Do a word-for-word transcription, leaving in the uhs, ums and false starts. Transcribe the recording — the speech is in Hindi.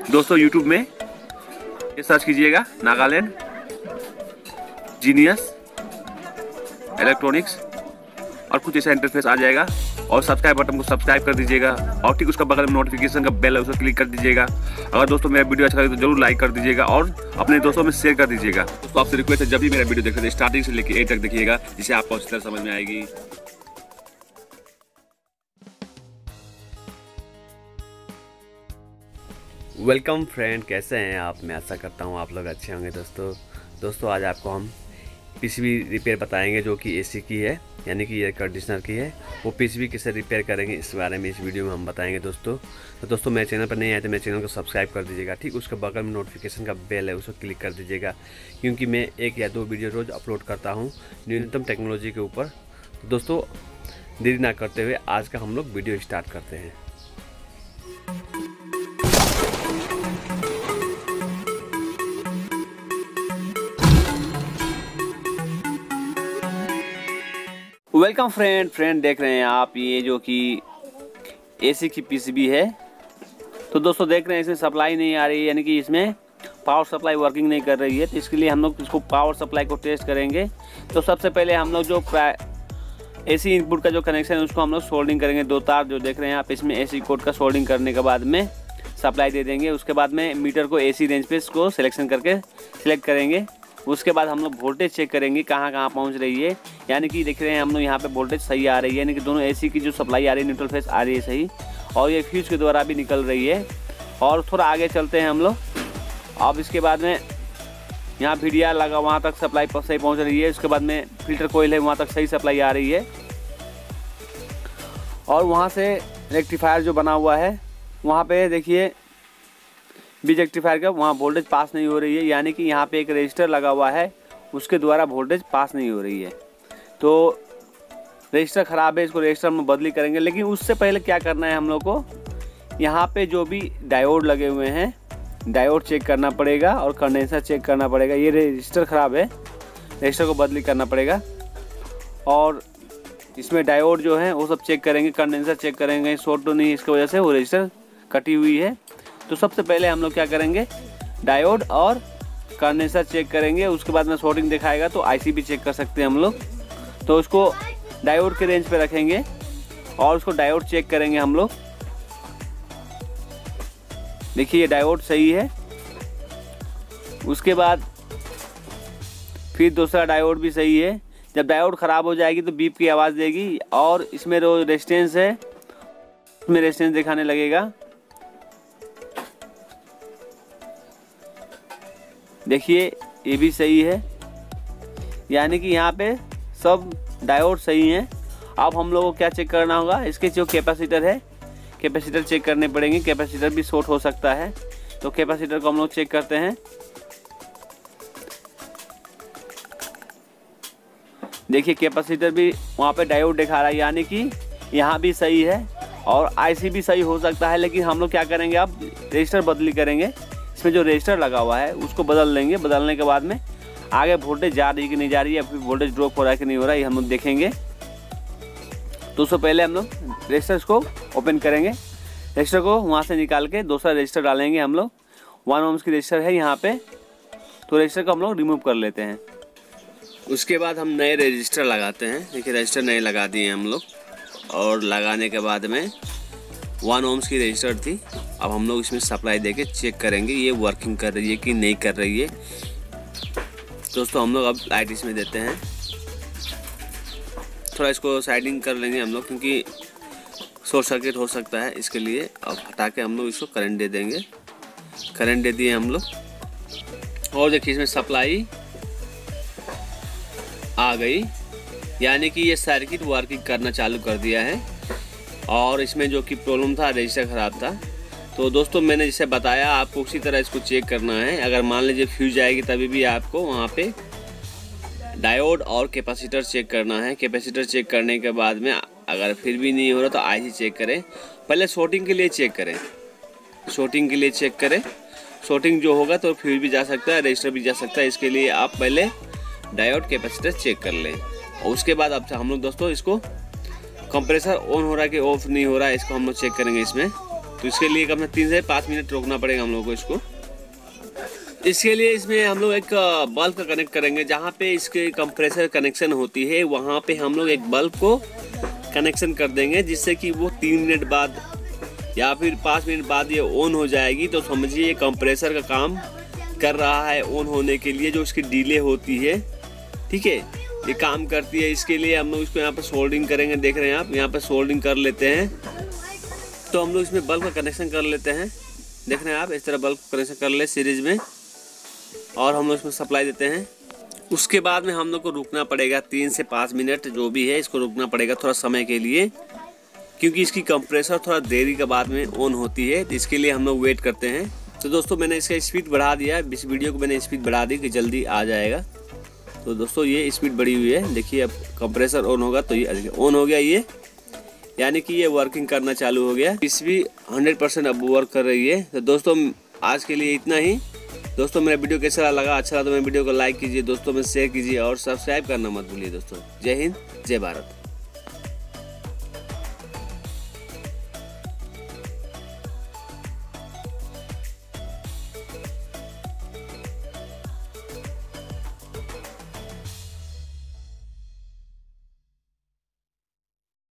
दोस्तों यूट्यूब में ये सर्च कीजिएगा नागालैंड जीनियस इलेक्ट्रॉनिक्स और कुछ ऐसा इंटरफेस आ जाएगा। और सब्सक्राइब बटन को सब्सक्राइब कर दीजिएगा और ठीक उसका बगल में नोटिफिकेशन का बेल है उसको क्लिक कर दीजिएगा। अगर दोस्तों मेरा वीडियो अच्छा लगे तो जरूर लाइक कर दीजिएगा और अपने दोस्तों में शेयर कर दीजिएगा। दोस्तों आपसे रिक्वेस्ट है जब भी मेरा वीडियो देख रहे थे स्टार्टिंग से लेकर एंड तक देखिएगा, जिससे आपको अच्छी तरह समझ में आएगी। वेलकम फ्रेंड, कैसे हैं आप? मैं आशा करता हूं आप लोग अच्छे होंगे। दोस्तों दोस्तों आज आपको हम पीसीबी रिपेयर बताएंगे जो कि एसी की है, यानी कि एयर कंडीशनर की है। वो पीसीबी कैसे रिपेयर करेंगे इस बारे में इस वीडियो में हम बताएंगे दोस्तों। तो दोस्तों मेरे चैनल पर नहीं आए तो मेरे चैनल को सब्सक्राइब कर दीजिएगा। ठीक उसके बगल में नोटिफिकेशन का बेल है उसको क्लिक कर दीजिएगा, क्योंकि मैं एक या दो वीडियो रोज़ अपलोड करता हूँ न्यूनतम टेक्नोलॉजी के ऊपर। तो दोस्तों देरी ना करते हुए आज का हम लोग वीडियो स्टार्ट करते हैं। वेलकम फ्रेंड फ्रेंड देख रहे हैं आप ये जो कि एसी की पीसीबी है। तो दोस्तों देख रहे हैं इसमें सप्लाई नहीं आ रही है, यानी कि इसमें पावर सप्लाई वर्किंग नहीं कर रही है। तो इसके लिए हम लोग इसको पावर सप्लाई को टेस्ट करेंगे। तो सबसे पहले हम लोग जो एसी इनपुट का जो कनेक्शन है उसको हम लोग सोल्डिंग करेंगे। दो तार जो देख रहे हैं आप इसमें एसी कोड का सोल्डिंग करने के बाद में सप्लाई दे देंगे। उसके बाद में मीटर को एसी रेंज पे इसको सिलेक्शन करके सिलेक्ट करेंगे। उसके बाद हम लोग वोल्टेज चेक करेंगे कहाँ कहाँ पहुँच रही है, यानी कि देख रहे हैं हम लोग यहाँ पे वोल्टेज सही आ रही है, यानी कि दोनों एसी की जो सप्लाई आ रही है न्यूट्रल फेस आ रही है सही, और ये फ्यूज के द्वारा भी निकल रही है। और थोड़ा आगे चलते हैं हम लोग। अब इसके बाद में यहाँ वीडिया लगा वहाँ तक सप्लाई सही पहुँच रही है। उसके बाद में फिल्टर कोयल है वहाँ तक सही सप्लाई आ रही है। और वहाँ से रेक्टिफायर जो बना हुआ है वहाँ पे देखिए बीज रेक्टिफायर का वहाँ वोल्टेज पास नहीं हो रही है, यानी कि यहाँ पे एक रजिस्टर लगा हुआ है उसके द्वारा वोल्टेज पास नहीं हो रही है। तो रजिस्टर ख़राब है, इसको रजिस्टर में बदली करेंगे। लेकिन उससे पहले क्या करना है हम लोग को, यहाँ पे जो भी डायोड लगे हुए हैं डायोड चेक करना पड़ेगा और कंडेंसर चेक करना पड़ेगा। ये रजिस्टर ख़राब है, रजिस्टर को बदली करना पड़ेगा। और इसमें डायोड जो है वो सब चेक करेंगे, कंडेंसर चेक करेंगे, शॉर्ट तो नहीं इसकी वजह से वो रजिस्टर कटी हुई है। तो सबसे पहले हम लोग क्या करेंगे, डायोड और कंडेंसर चेक करेंगे। उसके बाद में शॉर्टिंग दिखाएगा तो आईसी भी चेक कर सकते हैं हम लोग। तो उसको डायोड के रेंज पे रखेंगे और उसको डायोड चेक करेंगे हम लोग। देखिए ये डायोड सही है। उसके बाद फिर दूसरा डायोड भी सही है। जब डायोड ख़राब हो जाएगी तो बीप की आवाज़ देगी और इसमें जो रेजिस्टेंस है उसमें रेजिस्टेंस दिखाने लगेगा। देखिए ये भी सही है, यानी कि यहाँ पे सब डायोड सही हैं। अब हम लोगों को क्या चेक करना होगा, इसके जो कैपेसिटर है कैपेसिटर चेक करने पड़ेंगे। कैपेसिटर भी शॉर्ट हो सकता है, तो कैपेसिटर को हम लोग चेक करते हैं। देखिए कैपेसिटर भी वहाँ पे डायोड दिखा रहा है, यानी कि यहाँ भी सही है और आईसी भी सही हो सकता है। लेकिन हम लोग क्या करेंगे, अब रजिस्टर बदली करेंगे। इसमें जो रजिस्टर लगा हुआ है उसको बदल लेंगे। बदलने के बाद में आगे वोल्टेज जा रही है कि नहीं जा रही है, फिर वोल्टेज ड्रॉप हो रहा है कि नहीं हो रहा है, ये हम लोग देखेंगे। तो उससे पहले हम लोग रजिस्टर को ओपन करेंगे। रजिस्टर को वहाँ से निकाल के दूसरा रजिस्टर डालेंगे हम लोग। वन ओम्स की रजिस्टर है यहाँ पे, तो रजिस्टर को हम लोग रिमूव कर लेते हैं। उसके बाद हम नए रजिस्टर लगाते हैं। देखिए रजिस्टर नए लगा दिए हम लोग, और लगाने के बाद में वन ओम्स की रजिस्टर थी। अब हम लोग इसमें सप्लाई देके चेक करेंगे ये वर्किंग कर रही है कि नहीं कर रही है। दोस्तों हम लोग अब लाइट इसमें देते हैं, थोड़ा इसको साइडिंग कर लेंगे हम लोग, क्योंकि शॉर्ट सर्किट हो सकता है। इसके लिए अब हटा के हम लोग इसको करंट दे देंगे। करंट दे दिए हम लोग, और देखिए इसमें सप्लाई आ गई, यानी कि ये सर्किट वर्किंग करना चालू कर दिया है। और इसमें जो कि प्रॉब्लम था रजिस्टर ख़राब था। तो दोस्तों मैंने जैसे बताया आपको उसी तरह इसको चेक करना है। अगर मान लीजिए फ्यूज आएगी तभी भी आपको वहाँ पे डायोड और कैपेसिटर चेक करना है। कैपेसिटर चेक करने के बाद में अगर फिर भी नहीं हो रहा तो आईसी चेक करें। पहले शॉर्टिंग के लिए चेक करें, शॉर्टिंग के लिए चेक करें। शॉर्टिंग जो होगा तो फ्यूज भी जा सकता है, रजिस्टर भी जा सकता है। इसके लिए आप पहले डायोड कैपेसिटर चेक कर लें, और उसके बाद अब हम लोग दोस्तों इसको कंप्रेसर ऑन हो रहा है कि ऑफ नहीं हो रहा है, इसको हम लोग चेक करेंगे। इसमें तो इसके लिए कम से तीन से पाँच मिनट रोकना पड़ेगा हम लोग को इसको। इसके लिए इसमें हम लोग एक बल्ब का कनेक्ट करेंगे, जहाँ पे इसके कंप्रेसर कनेक्शन होती है वहाँ पे हम लोग एक बल्ब को कनेक्शन कर देंगे, जिससे कि वो तीन मिनट बाद या फिर पाँच मिनट बाद ये ऑन हो जाएगी। तो समझिए कंप्रेसर का काम कर रहा है ऑन होने के लिए, जो उसकी डिले होती है, ठीक है, ये काम करती है। इसके लिए हम लोग इसको यहाँ पर सोल्डिंग करेंगे। देख रहे हैं आप, यहाँ पर सोल्डिंग कर लेते हैं। तो हम लोग इसमें बल्ब का कनेक्शन कर लेते हैं। देख रहे हैं आप, इस तरह बल्ब का कनेक्शन कर ले सीरीज में, और हम लोग इसमें सप्लाई देते हैं। उसके बाद में हम लोग को रुकना पड़ेगा तीन से पाँच मिनट, जो भी है इसको रुकना पड़ेगा थोड़ा समय के लिए, क्योंकि इसकी कंप्रेसर थोड़ा देरी के बाद में ऑन होती है। तो इसके लिए हम लोग वेट करते हैं। तो दोस्तों मैंने इसका स्पीड बढ़ा दिया, इस वीडियो को मैंने स्पीड बढ़ा दी कि जल्दी आ जाएगा। तो दोस्तों ये स्पीड बढ़ी हुई है, देखिए अब कंप्रेसर ऑन होगा तो ये ऑन हो गया, ये यानी कि ये वर्किंग करना चालू हो गया। इस भी हंड्रेड परसेंट अब वर्क कर रही है। तो दोस्तों आज के लिए इतना ही। दोस्तों मेरा वीडियो कैसा लगा, अच्छा लगा तो मेरे वीडियो को लाइक कीजिए, दोस्तों में शेयर कीजिए और सब्सक्राइब करना मत भूलिए दोस्तों। जय हिंद, जय भारत।